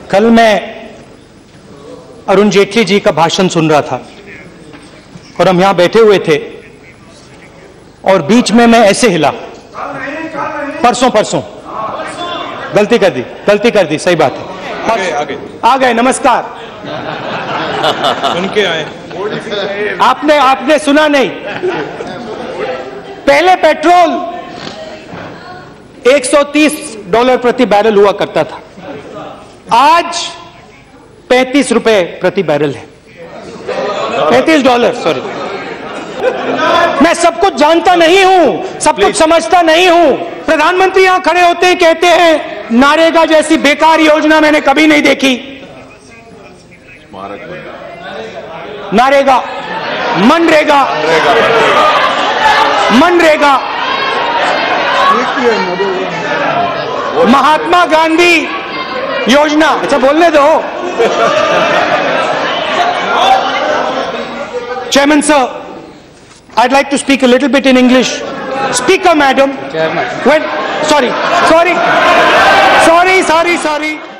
कल मैं अरुण जेटली जी का भाषण सुन रहा था और हम यहां बैठे हुए थे और बीच में मैं ऐसे हिला। परसों गलती कर दी, सही बात है। आ गए, नमस्कार। उनके आए। आपने सुना नहीं। पहले पेट्रोल $130 प्रति बैरल हुआ करता था, आज $35 प्रति बैरल है। $35, सॉरी। मैं सब कुछ जानता नहीं हूं, सब कुछ समझता नहीं हूं। प्रधानमंत्री यहां खड़े होते हैं, कहते हैं नारेगा जैसी बेकार योजना मैंने कभी नहीं देखी। नारेगा, मनरेगा, महात्मा गांधी योजना। अच्छा बोलने दो। Chairman sir, I'd like to speak a little bit in English. Speaker madam. Chairman. Sorry.